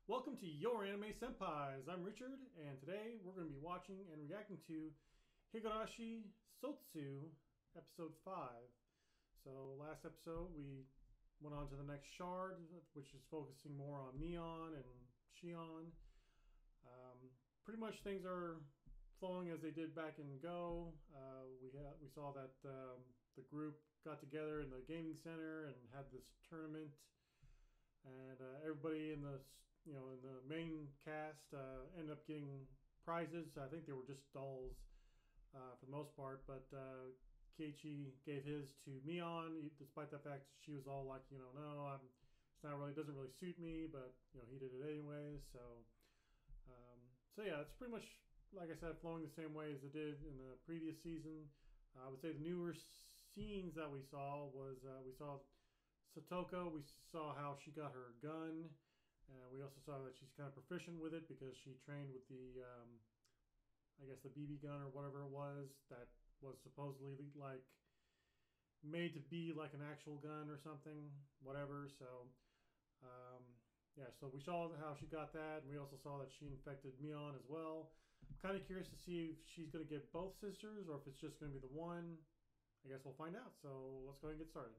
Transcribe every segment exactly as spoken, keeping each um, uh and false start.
Welcome to Your Anime Senpais. I'm Richard, and today we're going to be watching and reacting to Higurashi Sotsu, episode five. So, last episode we went on to the next shard, which is focusing more on Mion and Shion. Um, pretty much things are flowing as they did back in Go. Uh, we had, we saw that um, the group got together in the gaming center and had this tournament, and uh, everybody in the you know in the main cast uh, ended up getting prizes. I think they were just dolls uh, for the most part, but uh, Keiichi gave his to Mion, despite the fact that she was all like, you know, no, I'm, it's not really, it doesn't really suit me, but you know, he did it anyways. So, um, so yeah, it's pretty much like I said, flowing the same way as it did in the previous season. Uh, I would say the newer scenes that we saw was uh, we saw Satoko. We saw how she got her gun. Uh, we also saw that she's kind of proficient with it because she trained with the, um, I guess, the B B gun or whatever it was that was supposedly like made to be like an actual gun or something, whatever. So, um, yeah, so we saw how she got that, and we also saw that she infected Mion as well. I'm kind of curious to see if she's going to get both sisters or if it's just going to be the one. I guess we'll find out. So let's go ahead and get started.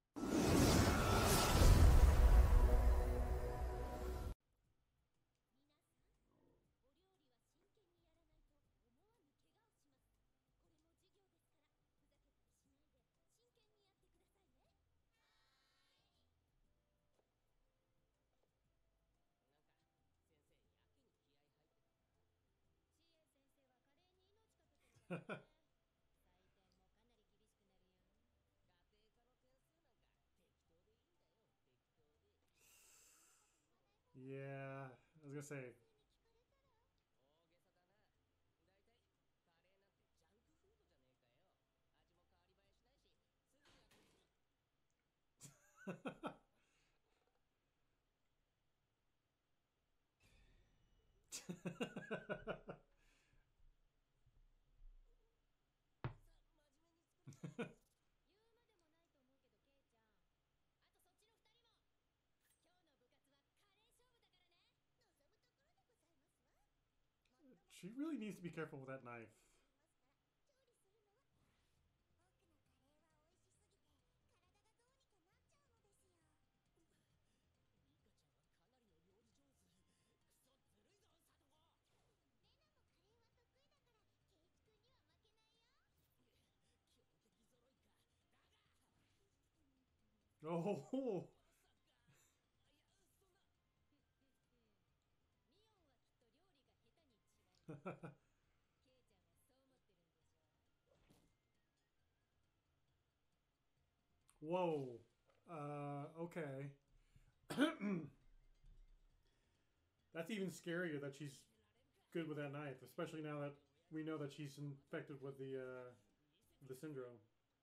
Yeah, I was gonna say. She really needs to be careful with that knife. Oh. Whoa. Uh, okay. That's even scarier that she's good with that knife, especially now that we know that she's infected with the uh, the syndrome.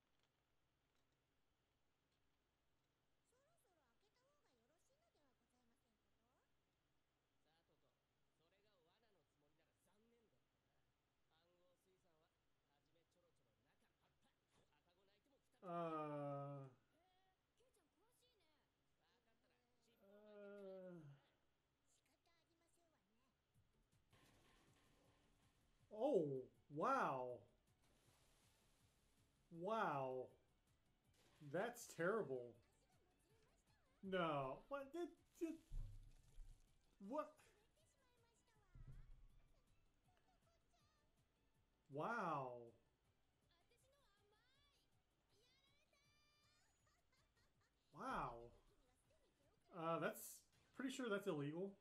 Uh, uh, oh, wow. Wow. That's terrible. No. What? It, it, what? Wow. Wow. Uh, that's pretty sure that's illegal.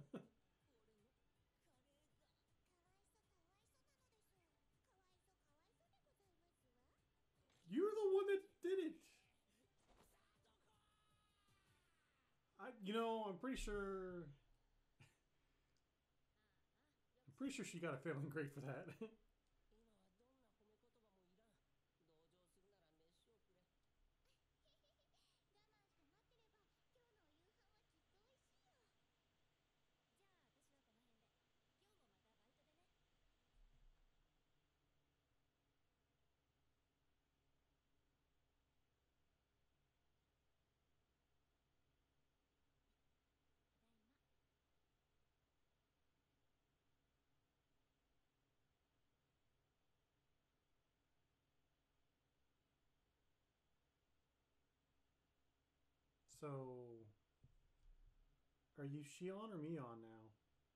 You're the one that did it. I, you know, I'm pretty sure. I'm pretty sure she got a failing grade for that. So, are you Shion or Mion now?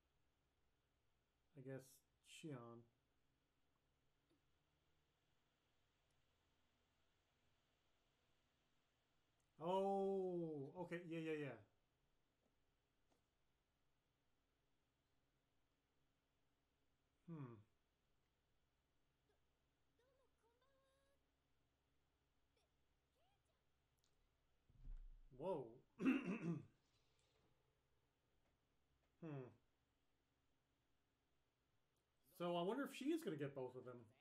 I guess Shion. Oh, okay. Yeah, yeah, yeah. Hmm. Whoa. hmm. So I wonder if she is going to get both of them.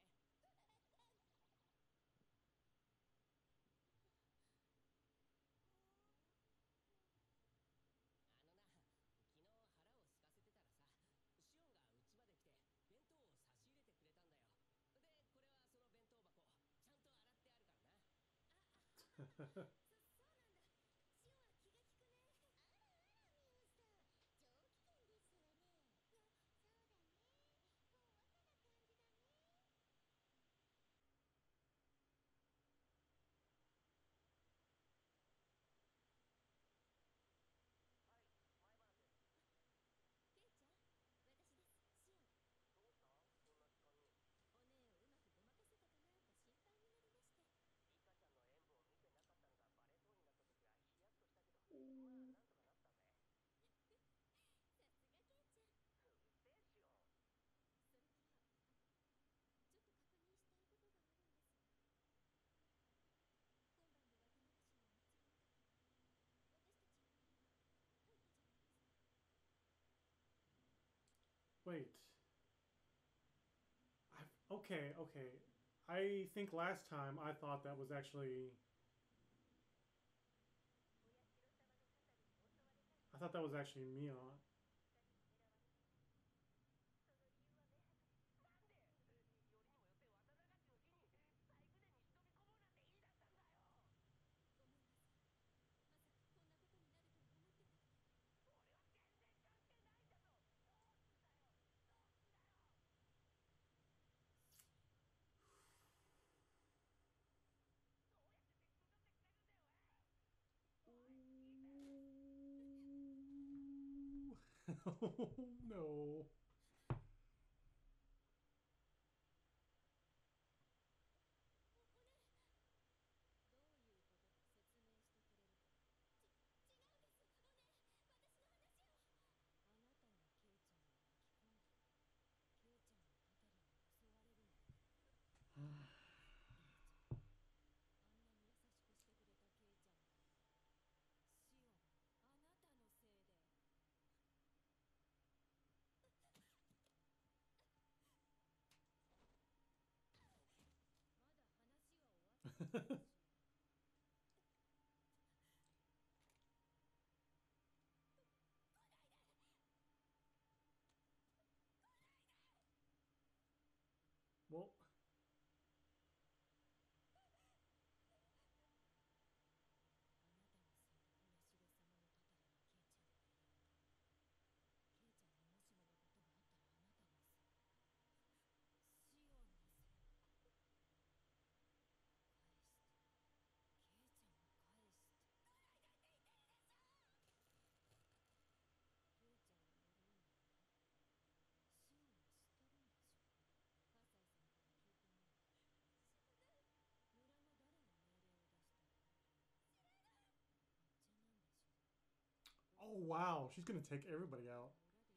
Wait. I've, okay, okay. I think last time I thought that was actually. I thought that was actually Mion. oh no. well, oh wow, she's gonna take everybody out.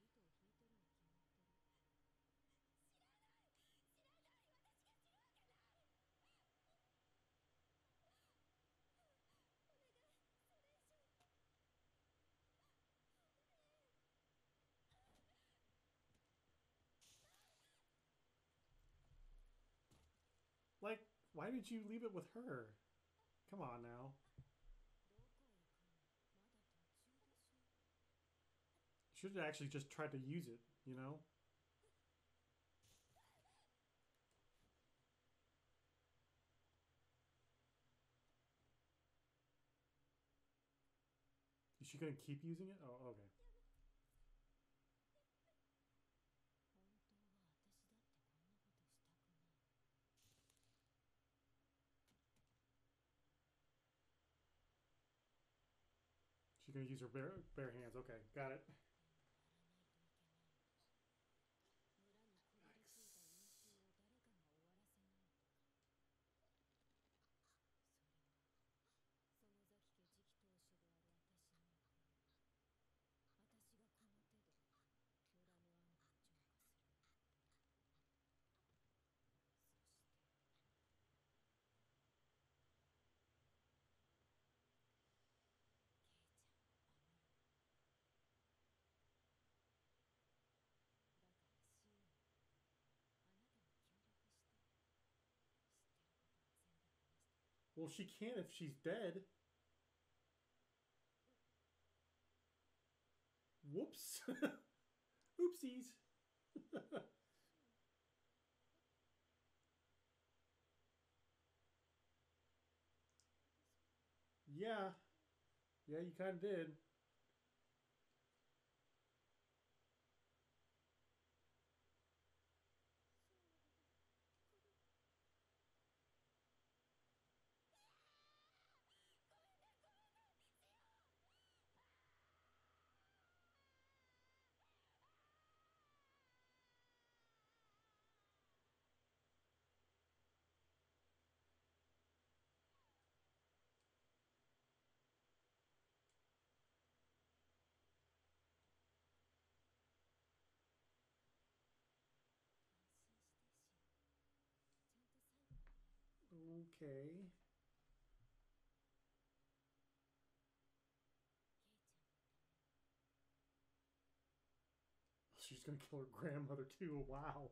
Like, why did you leave it with her? Come on now. Should have actually just tried to use it, you know? Is she gonna keep using it? Oh, okay. gonna use her bare bare hands. Okay, got it. Well, she can't if she's dead. Whoops. Oopsies. Yeah. Yeah, you kind of did. Okay. She's gonna kill her grandmother too. Wow.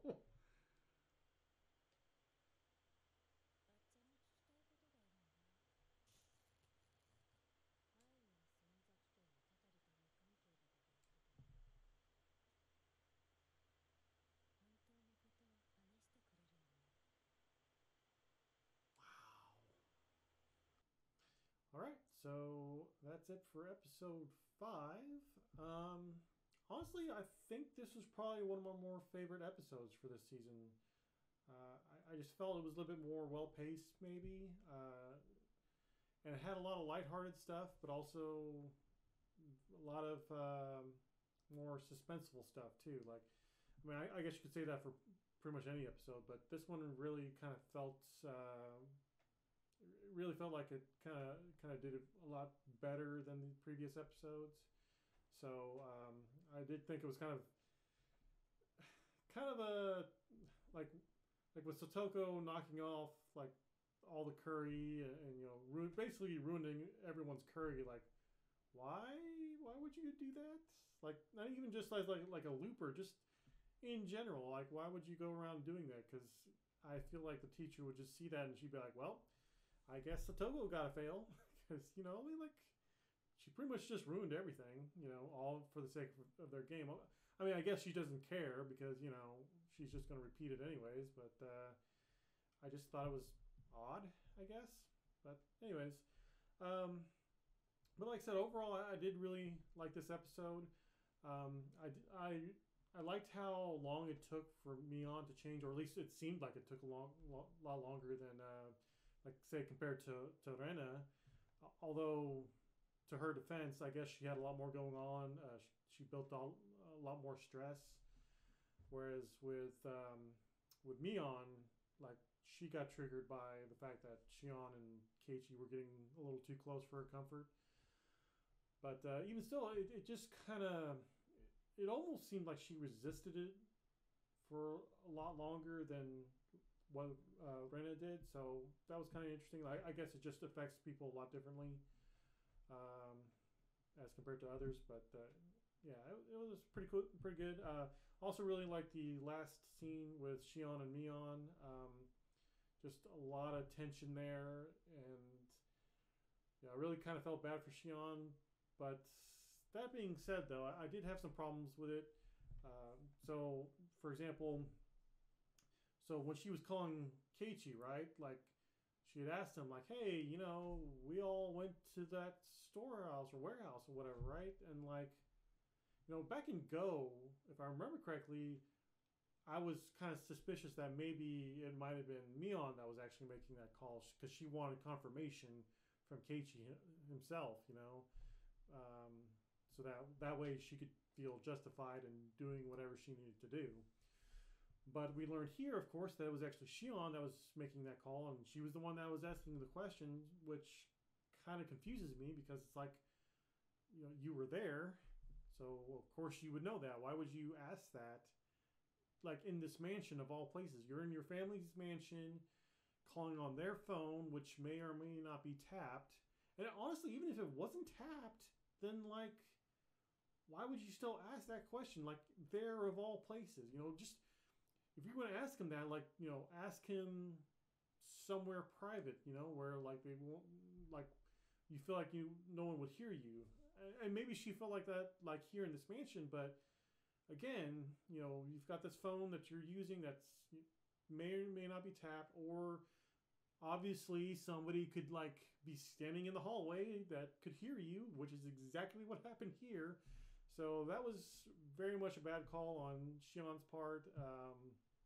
All right, so that's it for episode five. Um, honestly, I think this was probably one of my more favorite episodes for this season. Uh, I, I just felt it was a little bit more well paced, maybe, uh, and it had a lot of lighthearted stuff, but also a lot of um, more suspenseful stuff too. Like, I mean, I, I guess you could say that for pretty much any episode, but this one really kind of felt. Uh, it really felt like it kind of kind of did it a lot better than the previous episodes. So um, I did think it was kind of kind of a like like with Sotoko knocking off like all the curry and, and you know ru- basically ruining everyone's curry. Like why why would you do that? Like not even just as like like a looper, just in general. Like why would you go around doing that? Because I feel like the teacher would just see that and she'd be like, well, I guess Sotoko got to fail because you know I mean like she pretty much just ruined everything. You know all for the sake of, of their game. I mean I guess she doesn't care because you know she's just going to repeat it anyways. But uh, I just thought it was odd, I guess. But anyways, um, but like I said, overall, I, I did really like this episode. Um, I, I, I liked how long it took for Mion to change, or at least it seemed like it took a long, lo- lot longer than, uh, like say, compared to to Rena. Although, to her defense, I guess she had a lot more going on. Uh, she, she built all, a lot more stress, whereas with um, with Mion, like she got triggered by the fact that Shion and Keiichi were getting a little too close for her comfort. But uh, even still, it, it just kind of, it almost seemed like she resisted it for a lot longer than what uh, Rena did. So that was kind of interesting. I, I guess it just affects people a lot differently um, as compared to others. But uh, yeah, it, it was pretty cool, pretty good. Uh, also, really like the last scene with Shion and Mion. Um, just a lot of tension there, and yeah, I really kind of felt bad for Shion. But that being said, though, I, I did have some problems with it. Uh, so, for example, so when she was calling Keiichi, right? Like, she had asked him, like, hey, you know, we all went to that storehouse or warehouse or whatever, right? And, like, you know, back in Go, if I remember correctly, I was kind of suspicious that maybe it might have been Mion that was actually making that call because she wanted confirmation from Keiichi himself, you know? um, so that that way she could feel justified in doing whatever she needed to do. But we learned here, of course, that it was actually Shion that was making that call, and she was the one that was asking the question, which kind of confuses me because it's like, you know, you were there, so of course you would know that. Why would you ask that? Like in this mansion of all places, you're in your family's mansion, calling on their phone, which may or may not be tapped. And honestly, even if it wasn't tapped, then like, why would you still ask that question? Like, there of all places, you know, just if you're going to ask him that, like, you know, ask him somewhere private, you know, where like they won't, like, you feel like you no one would hear you. And maybe she felt like that, like here in this mansion, but again, you know, you've got this phone that you're using that's may or may not be tapped, or obviously somebody could like be standing in the hallway that could hear you, which is exactly what happened here. So that was very much a bad call on Shion's part. Um,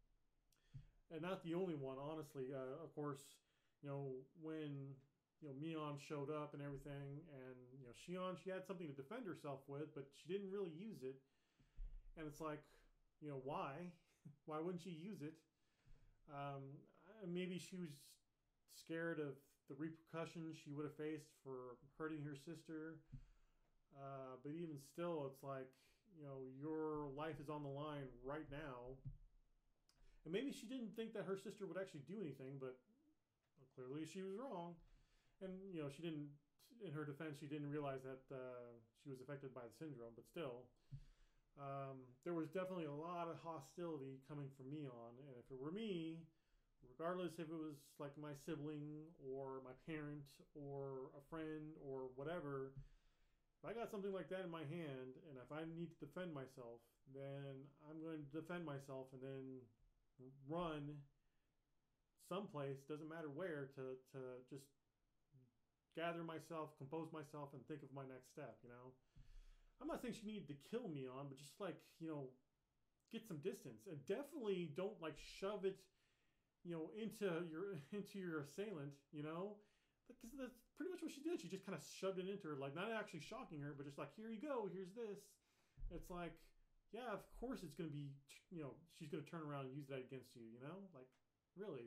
and not the only one, honestly. Uh, of course, you know, when you know Mion showed up and everything, and you know Shion, she had something to defend herself with, but she didn't really use it. And it's like, you know, why? Why wouldn't she use it? Um, maybe she was scared of the repercussions she would have faced for hurting her sister. Uh, but even still, it's like, you know, your life is on the line right now. And maybe she didn't think that her sister would actually do anything, but clearly she was wrong. And, you know, she didn't, in her defense, she didn't realize that uh, she was affected by the syndrome. But still, um, there was definitely a lot of hostility coming from Mion. And if it were me, regardless if it was like my sibling or my parent or a friend or whatever, if I got something like that in my hand and if I need to defend myself, then I'm going to defend myself and then run someplace, doesn't matter where, to, to just gather myself, compose myself, and think of my next step, you know? I'm not saying she needed to kill Mion, but just like, you know, get some distance. And definitely don't like shove it, you know, into your into your assailant, you know? Because that's pretty much what she did. She just kind of shoved it into her, like not actually shocking her, but just like, here you go, here's this. It's like, yeah, of course it's going to be, you know, she's going to turn around and use that against you, you know? Like, really?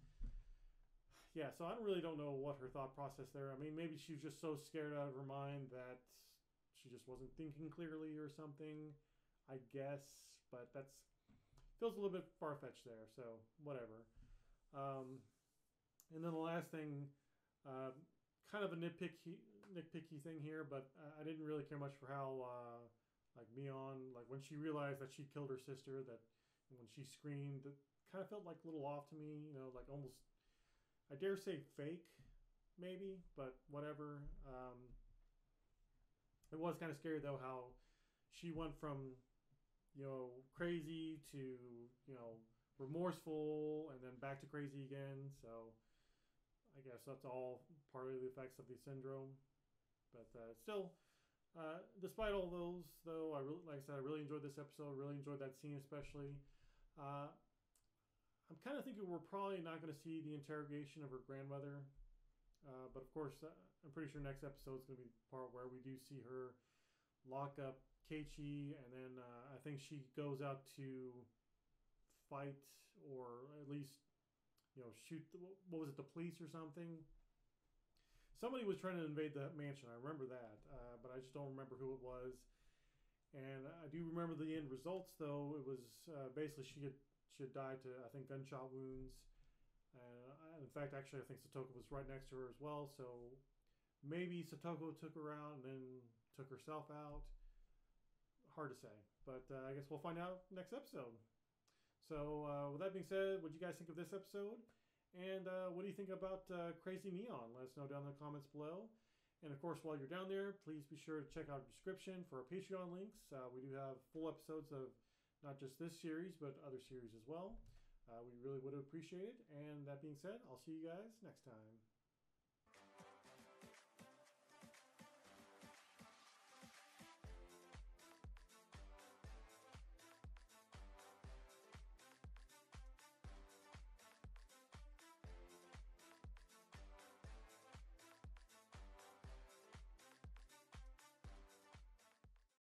Yeah, so I really don't know what her thought process there. I mean, maybe she was just so scared out of her mind that she just wasn't thinking clearly or something, I guess. But that's, feels a little bit far-fetched there, so whatever. Um, and then the last thing, uh, kind of a nitpicky, nitpicky thing here, but I didn't really care much for how... Uh, Like Mion, like when she realized that she killed her sister, that when she screamed, it kind of felt like a little off to me, you know, like almost, I dare say fake, maybe, but whatever. Um, it was kind of scary though how she went from, you know, crazy to, you know, remorseful and then back to crazy again. So I guess that's all part of the effects of the syndrome. But uh, still... Uh, despite all those, though, I really, like I said, I really enjoyed this episode. Really enjoyed that scene, especially. Uh, I'm kind of thinking we're probably not going to see the interrogation of her grandmother, uh, but of course, uh, I'm pretty sure next episode is going to be the part where we do see her lock up Keiichi, and then uh, I think she goes out to fight, or at least, you know, shoot. The, what was it, the police or something? Somebody was trying to invade the mansion. I remember that, uh, but I just don't remember who it was. And I do remember the end results, though. It was uh, basically she had she had died to, I think, gunshot wounds. Uh, in fact, actually, I think Satoko was right next to her as well. So maybe Satoko took her out and then took herself out. Hard to say, but uh, I guess we'll find out next episode. So uh, with that being said, what do you guys think of this episode? And uh, what do you think about uh, Crazy Mion? Let us know down in the comments below. And of course, while you're down there, please be sure to check out our description for our Patreon links. Uh, we do have full episodes of not just this series, but other series as well. Uh, we really would appreciate it. And that being said, I'll see you guys next time.